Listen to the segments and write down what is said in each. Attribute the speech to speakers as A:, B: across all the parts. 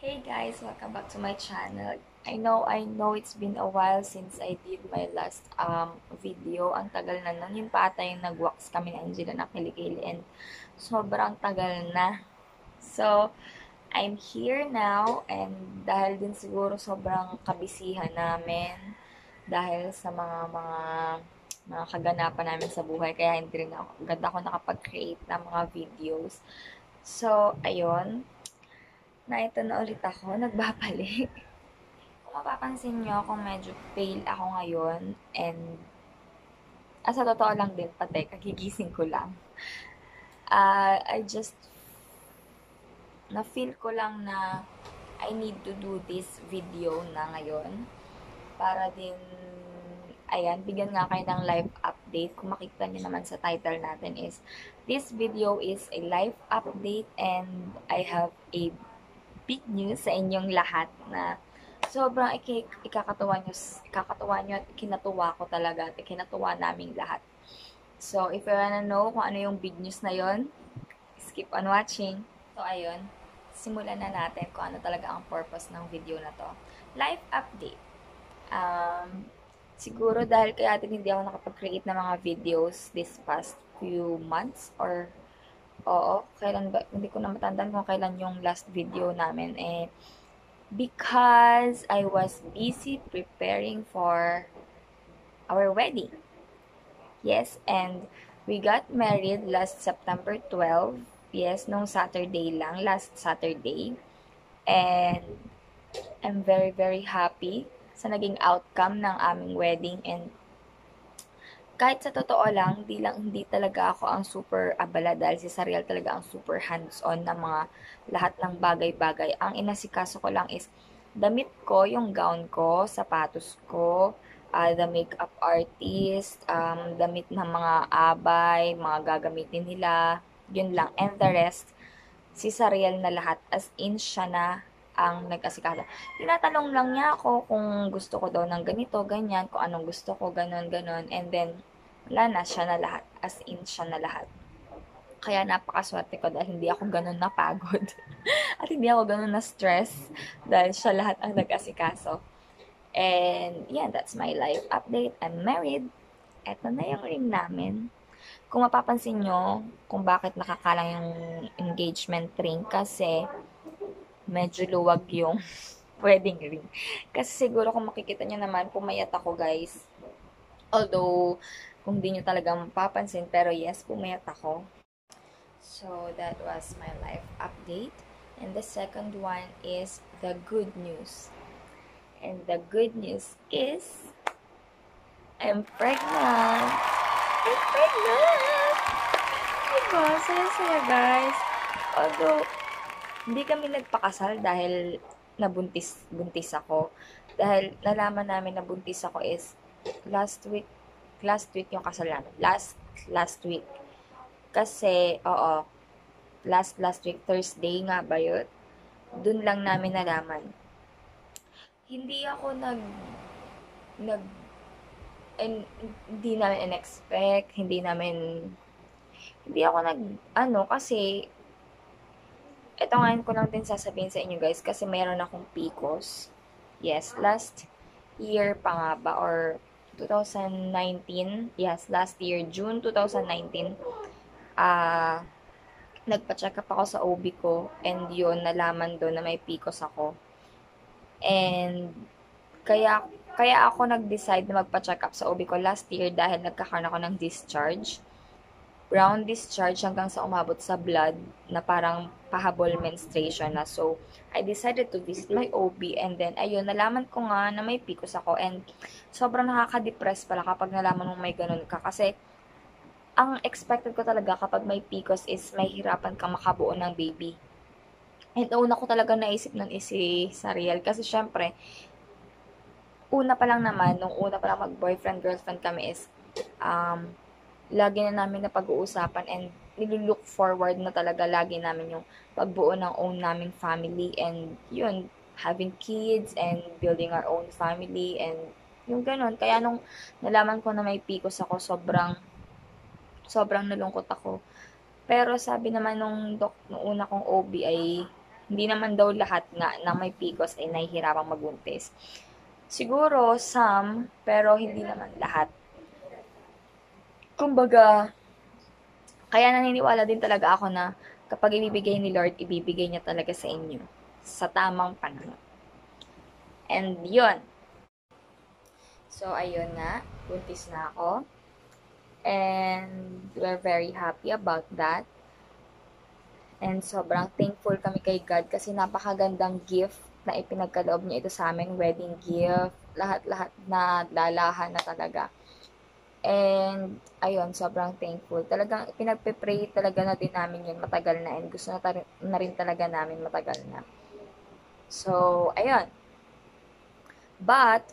A: Hey guys, welcome back to my channel. I know it's been a while since I did my last video. Ang tagal na nun. Yun pa ata yung nag-wax kami ni Angela na kilikili and sobrang tagal na. So, I'm here now and dahil din siguro sobrang kabisihan namin dahil sa mga kaganapan namin sa buhay kaya hindi rin ako, ganda ako nakapag-create ng mga videos. So, ayun, na ito na ulit ako, nagbabalik. Kung mapapansin nyo, kung medyo pale ako ngayon, and sa totoo lang din, pati, kagigising ko lang. I just, na-feel ko lang na I need to do this video na ngayon. Para din, ayan, bigyan nga kayo ng live update. Kung makikita nyo naman sa title natin is, this video is a live update and I have a big news sa inyong lahat na sobrang ikakatuwa nyo at ikinatuwa ko talaga at ikinatuwa naming lahat. So, if you wanna know kung ano yung big news na yon, skip on watching. So, ayun, simulan na natin kung ano talaga ang purpose ng video na to. Life update. Siguro dahil kaya din hindi ako nakapag-create ng mga videos this past few months or oo, kailan ba, hindi ko na matandaan kung kailan yung last video namin because I was busy preparing for our wedding. Yes, and we got married last September 12. Yes, nung Saturday lang, last Saturday. And I'm very, very happy sa naging outcome ng aming wedding and kahit sa totoo lang, hindi talaga ako ang super abala dahil si Sariel talaga ang super hands-on na mga lahat ng bagay-bagay. Ang inasikaso ko lang is damit ko, yung gown ko, sapatos ko, the makeup artist, damit ng mga abay, mga gagamitin nila, yun lang. And the rest, si Sariel na lahat, as in siya na ang nag-asikaso. Tinatanong lang niya ako kung gusto ko daw ng ganito, ganyan, kung anong gusto ko, ganon, ganon. And then, wala na, siya na lahat. As in, siya na lahat. Kaya napakaswerte ko dahil hindi ako ganun napagod. At hindi ako ganun na-stress dahil siya lahat ang nag-asikaso. And, yeah, that's my life update. I'm married. Eto na yung ring namin. Kung mapapansin nyo, kung bakit nakakalang yung engagement ring, kasi medyo luwag yung wedding ring. Kasi siguro kung makikita nyo naman, pumayat ako guys. Although, kung di nyo talaga mapapansin, pero yes, pumayat ako. So, that was my life update. And the second one is the good news. And the good news is, I'm pregnant! I'm pregnant! Diba? Saya-saya guys. Although, hindi kami nagpakasal dahil buntis ako. Dahil nalaman namin na buntis ako is last week yung kasal namin. Last week. Kasi, oo, last week, Thursday nga ba yun? Dun lang namin nalaman. Hindi ako hindi namin in-expect, hindi ako kasi, ito ngayon ko lang din sasabihin sa inyo guys, kasi mayroon akong PCOS. Yes, last year pa nga ba, or 2019, yes, last year, June 2019, nagpa-check up ako sa OB ko, and yun, nalaman doon na may PCOS ako. And, kaya ako nag-decide na magpa-check up sa OB ko last year dahil nagkakaroon ako ng discharge. Brown discharge hanggang sa umabot sa blood na parang pahabol menstruation na. So, I decided to visit my OB and then, ayun, nalaman ko nga na may PCOS ako and sobrang nakaka-depress pala kapag nalaman mo may ganun ka. Kasi, ang expected ko talaga kapag may PCOS is may hirapan kang makabuo ng baby. And una ko talaga naisip nun is si Sariel. Kasi syempre, nung una pa lang mag-boyfriend-girlfriend kami is, lagi na namin na pag-uusapan and nilulook forward na talaga lagi namin yung pagbuo ng own naming family and yun, having kids and building our own family and yung ganun. Kaya nung nalaman ko na may PCOS ako, sobrang nalungkot ako. Pero sabi naman nung una kong OB ay Hindi naman daw lahat nga na may PCOS ay nahihirapang magbuntis. Siguro some, pero hindi naman lahat. Kumbaga, kaya naniniwala din talaga ako na kapag ibibigay ni Lord, ibibigay niya talaga sa inyo sa tamang panahon. And yun. So, ayun nga. Buntis na ako. And we're very happy about that. And sobrang thankful kami kay God kasi napakagandang gift na ipinagkaloob niya ito sa amin. Wedding gift. Lahat-lahat na lalahan na talaga. And, ayun, sobrang thankful. Talagang, pinagpe-pray talaga na din namin yun matagal na. And gusto na rin talaga namin matagal na. So, ayun. But,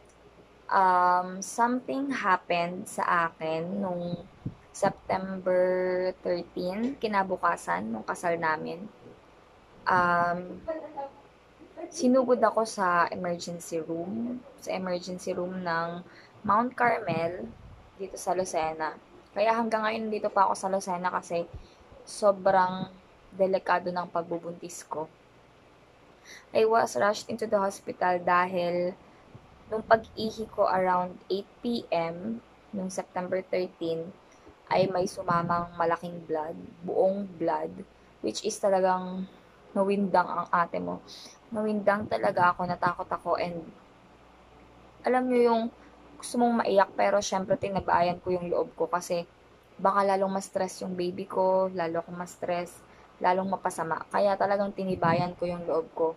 A: something happened sa akin nung September 13, kinabukasan, nung kasal namin. Sinugod ako sa emergency room ng Mount Carmel, dito sa Lucena. Kaya hanggang ngayon dito pa ako sa Lucena kasi sobrang delikado ng pagbubuntis ko. I was rushed into the hospital dahil nung pag-ihi ko around 8 p.m. nung September 13 ay may sumamang malaking blood, buong blood, which is talagang nawindang ang ate mo. Nawindang talaga ako, natakot ako, and alam nyo yung gusto mong maiyak pero syempre tinabayan ko yung loob ko kasi baka lalong ma-stress yung baby ko, lalo akong ma-stress, lalong mapasama. Kaya talagang tinibayan ko yung loob ko.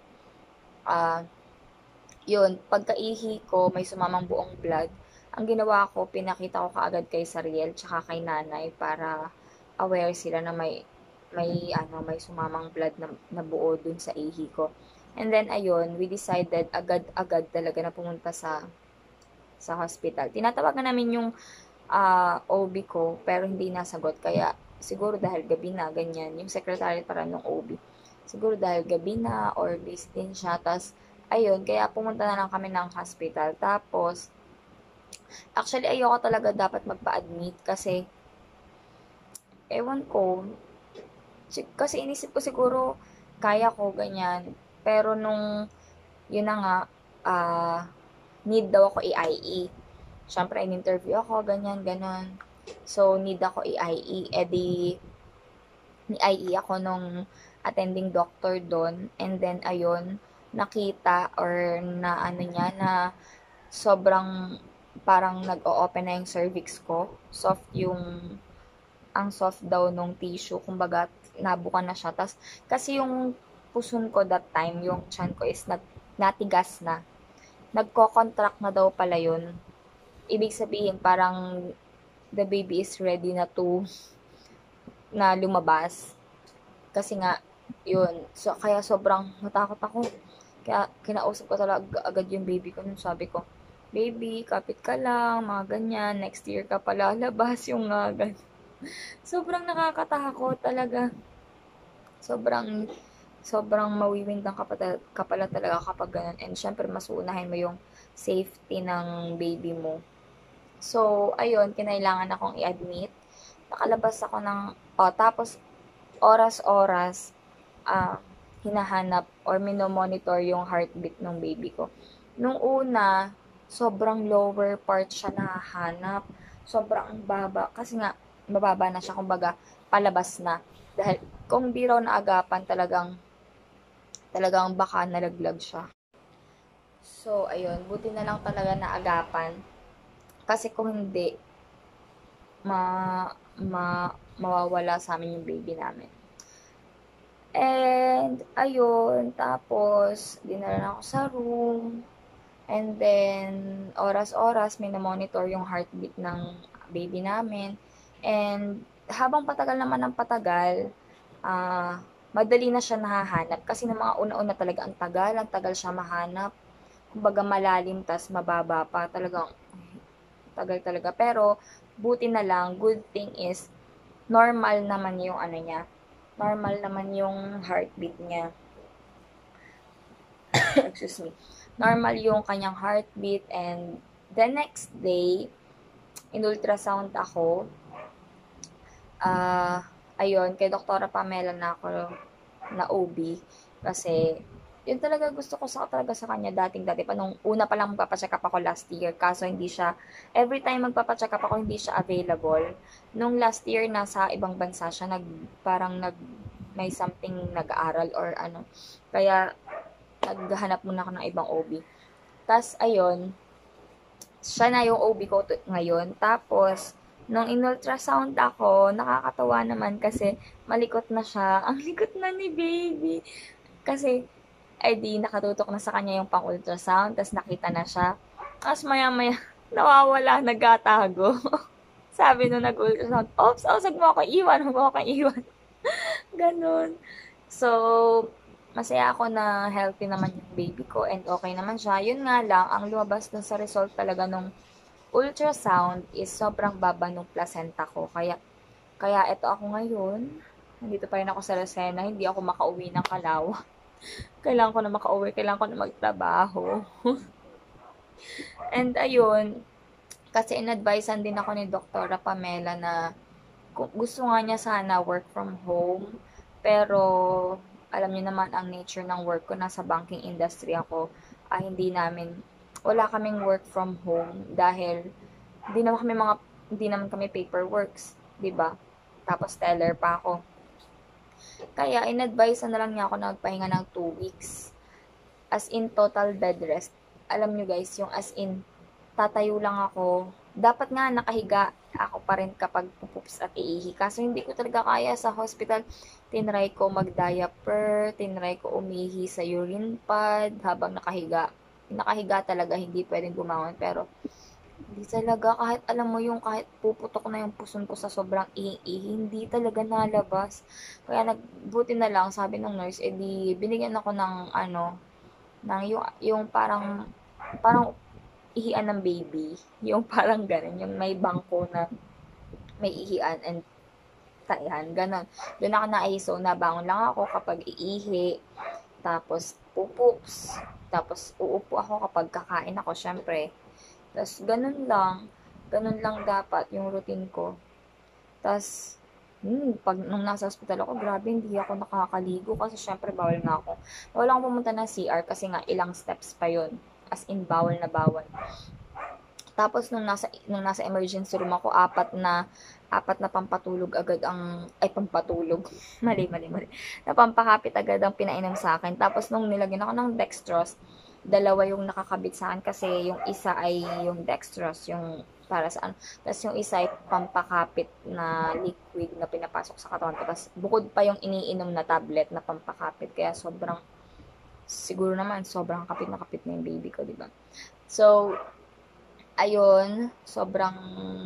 A: Yun, pagkaihi ko, may sumamang buong blood. Ang ginawa ko, pinakita ko kaagad kay Sariel tsaka kay nanay para aware sila na may sumamang blood na buo dun sa ihi ko. And then, ayun, we decided agad-agad talaga na pumunta sa hospital. Tinatawagan namin yung OB ko, pero hindi nasagot. Kaya, siguro dahil gabi na, ganyan. Yung secretary para ng OB. Siguro dahil gabi na, or busy din siya. Tapos, ayun, kaya pumunta na lang kami ng hospital. Tapos, actually, ayoko talaga dapat magpa-admit kasi, ewan ko, kasi inisip ko siguro, kaya ko, ganyan. Pero nung, yun na nga, need daw ako i-IE. Siyempre, in-interview ako, ganyan, ganon. So, need ako i-IE. Ni-IE ako nung attending doctor doon. And then, ayun, nakita or na ano niya na sobrang parang nag-o-open na yung cervix ko. Ang soft daw nung tissue. Kumbaga, nabuka na siya. Tas, kasi yung puson ko that time, yung tiyan ko is natigas na. Nagko-contract na daw pala yun. Ibig sabihin, parang the baby is ready na lumabas. Kasi nga, yun. So, kaya sobrang natakot ako. Kaya kinausap ko talaga agad yung baby ko. Nung sabi ko, baby, kapit ka lang, mga ganyan. Next year ka pala labas yung ganyan. Sobrang nakakatakot talaga. Sobrang mawiwindang ka pala talaga kapag ganun. And syempre, mas uunahin mo yung safety ng baby mo. So, ayun, kinailangan akong i-admit. Nakalabas ako tapos, oras-oras, hinahanap or minomonitor yung heartbeat ng baby ko. Nung una, sobrang lower part siya nahahanap. Sobrang baba. Kasi nga, mababa na siya, kumbaga, palabas na. Dahil, kung di raw naagapan, talagang baka nalaglag siya. So, ayun, buti na lang talaga naagapan. Kasi kung hindi, mawawala sa amin yung baby namin. And, ayun, tapos, dinala na ako sa room. And then, oras-oras, minomonitor yung heartbeat ng baby namin. And, habang patagal naman ng patagal, madali na siya nahahanap. Kasi ng mga una-una talaga, ang tagal siya mahanap. Kumbaga malalim, tas mababa pa. Talagang, tagal talaga. Pero, buti na lang, good thing is, normal naman yung niya. Normal naman yung heartbeat niya. Excuse me. Normal yung kanyang heartbeat. And, the next day, in-ultrasound ako. Ayun, kay Doktora Pamela na ako na OB. Kasi, yun talaga gusto ko talaga sa kanya dating-dati pa nung una pa lang magpapacheck up ako last year. Kaso hindi siya, every time magpapacheck up ako, hindi siya available. Nung last year, nasa ibang bansa siya, may something nag-aaral or ano. Kaya, naghahanap muna ako ng ibang OB. Tas ayun, siya na yung OB ko ngayon. Tapos, nung in-ultrasound ako, nakakatawa naman kasi malikot na siya. Ang likot na ni baby. Kasi, ay di nakatutok na sa kanya yung pang-ultrasound, tapos nakita na siya. Tapos maya-maya, nawawala, nagkatago. Sabi nung nag-ultrasound, oops, wag mo ako iwan, wag mo ako iwan. Ganon. So, masaya ako na healthy naman yung baby ko and okay naman siya. Yun nga lang, ang lumabas dun sa result talaga nung ultrasound is sobrang baba nung placenta ko. Kaya eto ako ngayon. Nandito pa rin ako sa Lucena. Hindi ako makauwi ng Kalaw. Kailangan ko na makauwi. Kailangan ko na magtrabaho. And ayun, kasi in-advisean din ako ni Dr. Pamela na gusto nga niya sana work from home. Pero, alam niyo naman ang nature ng work ko. Nasa banking industry ako. Wala kaming work from home dahil hindi naman kami paperworks, 'di ba? Tapos teller pa ako. Kaya in-advise na lang niya ako na magpahinga ng 2 weeks. As in total bed rest. Alam niyo guys, yung as in tatayo lang ako. Dapat nga nakahiga ako pa rin kapag pupups at iihi. Kaso hindi ko talaga kaya sa hospital. Tinry ko mag-diaper, tinry ko umihi sa urine pad habang nakahiga. Nakahiga talaga, hindi pwedeng bumangon. Pero, hindi talaga, kahit puputok na yung puson ko sa sobrang ihi, hindi talaga nalabas. Kaya buti na lang, sabi ng nurse, edi binigyan ako ng yung parang ihian ng baby. Yung parang ganun, yung may bangko na may ihian and tayan, ganon. Doon ako naiso, nabangon lang ako kapag iihi, tapos pupups, tapos uupo ako kapag kakain ako, syempre. Tapos ganun lang dapat yung routine ko. Tapos, pag nung nasa hospital ako, grabe, hindi ako nakakaligo kasi syempre bawal nga ako. Bawal akong pumunta ng CR kasi nga ilang steps pa yon. As in, bawal na bawal. Tapos nung nasa emergency room ako, apat na pampatulog agad pampatulog. mali. Na pampakapit agad ang pinainom sa akin. Tapos nung nilagyan ako ng dextrose, dalawa yung nakakabit sa akin kasi yung isa ay yung dextrose, yung para sa ano. Tapos yung isa ay pampakapit na liquid na pinapasok sa katawan ko. Tapos bukod pa yung iniinom na tablet na pampakapit. Kaya siguro naman, sobrang kapit na yung baby ko, diba? So, ayun, sobrang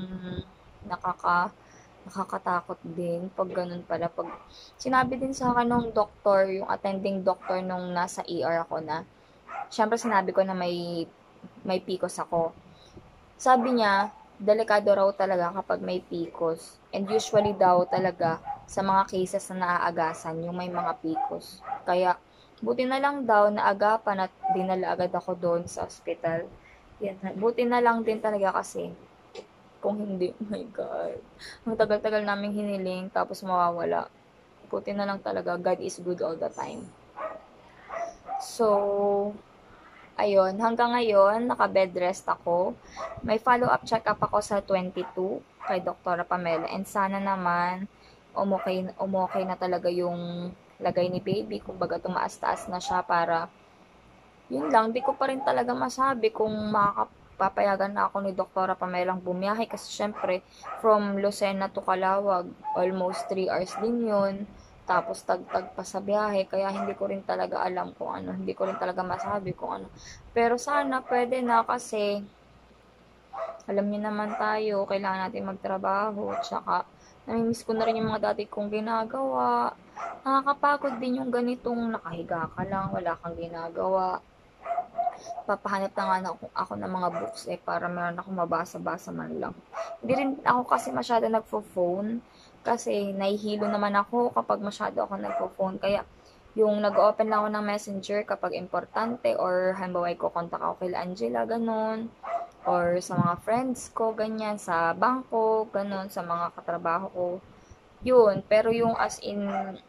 A: nakakatakot din pag ganun pala. Pag sinabi din sa akin nung doktor, yung attending doctor nung nasa ER ako na, syempre sinabi ko na may PCOS ako. Sabi niya, delikado raw talaga kapag may PCOS. And usually daw talaga sa mga cases na naaagasan, yung may mga PCOS. Kaya, buti na lang daw na agapan at dinala agad ako doon sa hospital. Yan. Buti na lang din talaga kasi kung hindi, oh my God. Ang tagal-tagal naming hiniling tapos mawawala. Buti na lang talaga. God is good all the time. So, ayun. Hanggang ngayon, naka-bed rest ako. May follow-up check-up ako sa 22 kay Dr. Pamela. And sana naman, umokay na talaga yung lagay ni baby. Kumbaga, tumaas-taas na siya para yun lang, di ko pa rin talaga masabi kung makakapapayagan na ako ni Dr. Pamelang bumiyahe kasi syempre from Lucena to Calawag, almost 3 hours din yun. Tapos tagtag pa sa biyahe, kaya hindi ko rin talaga alam kung ano, hindi ko rin talaga masabi kung ano. Pero sana pwede na kasi alam niyo naman tayo, kailangan natin magtrabaho, tsaka namimiss ko na rin yung mga dati kong ginagawa. Nakakapagod din yung ganitong nakahiga ka lang, wala kang ginagawa. Papahanap na nga ako ng mga books para meron ako mabasa-basa man lang. Hindi rin ako kasi masyado nagpo-phone kasi nahihilo naman ako kapag masyado ako nagpo-phone. Kaya yung nag-open lang ako ng messenger kapag importante or halimbawa ko-contact ako kay Angela, ganun. Or sa mga friends ko, ganyan, sa bangko, ganun, sa mga katrabaho ko. Yun, pero yung as in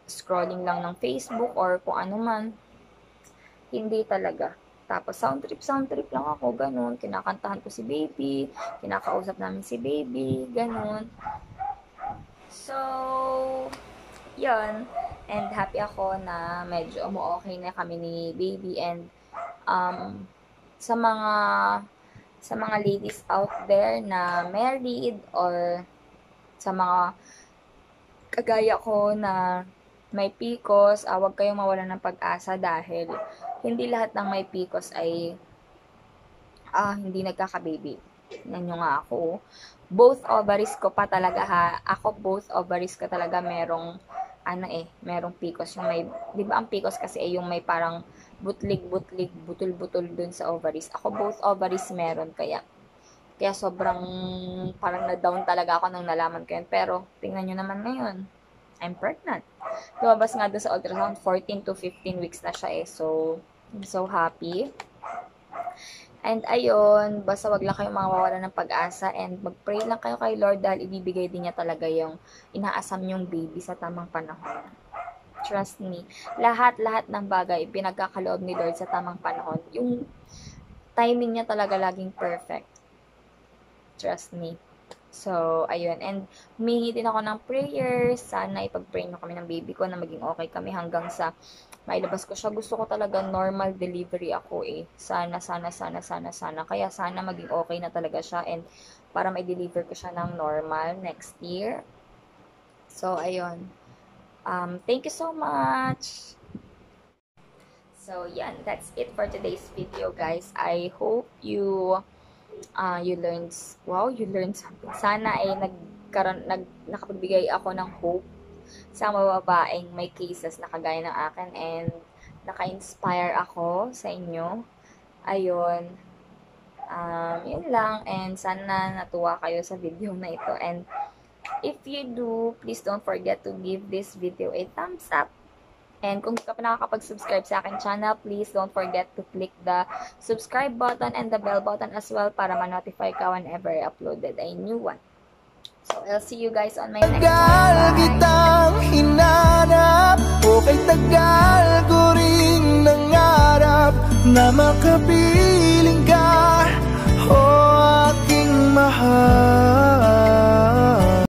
A: scrolling lang ng Facebook or kung ano man. Hindi talaga. Tapos sound trip lang ako, ganun. Kinakantahan ko si baby, kinakausap namin si baby, ganun. So, yun. And happy ako na medyo okay na kami ni baby. And sa mga ladies out there na married or sa mga kagaya ko na may PCOS, huwag kayong mawalan ng pag-asa dahil hindi lahat ng may PCOS ay hindi nagkaka-baby. Yan yung nga ako. Both ovaries ko pa talaga ha. Ako both ovaries ko talaga merong merong PCOS. Yung may, di ba ang PCOS kasi ay yung may parang butlig-butlig, butul-butul dun sa ovaries. Ako both ovaries meron kaya sobrang parang na-down talaga ako nang nalaman ko yun. Pero tingnan nyo naman ngayon, I'm pregnant. Lumabas nga doon sa ultrasound, 14 to 15 weeks na siya eh. So, I'm so happy. And ayun, basta wag lang kayong mawawalan ng pag-asa and mag-pray lang kayo kay Lord dahil ibibigay din niya talaga yung inaasam yung baby sa tamang panahon. Trust me. Lahat ng bagay pinagkakaloob ni Lord sa tamang panahon. Yung timing niya talaga laging perfect. Trust me. So, ayun. And humingi din ako ng prayers. Sana ipag-pray nyo kami ng baby ko na maging okay kami hanggang sa mailabas ko siya. Gusto ko talaga normal delivery ako eh. Sana. Kaya sana maging okay na talaga siya and para may-deliver ko siya ng normal next year. So, ayun. Thank you so much. So, yan. That's it for today's video, guys. I hope you learned something. Sana ay nakapagbigay ako ng hope sa mga babaeng may cases na kagaya ng akin and naka-inspire ako sa inyo. Ayun. Yun lang. And sana natuwa kayo sa video na ito. And if you do, please don't forget to give this video a thumbs up. And kung hindi ka pa nakakapag-subscribe sa akin channel, please don't forget to click the subscribe button and the bell button as well para ma-notify ka whenever I uploaded a new one. So, I'll see you guys on my next one.
B: Tagal kitang hinanap, okay tagal ko rin nangarap na makapiling ka, o aking mahal.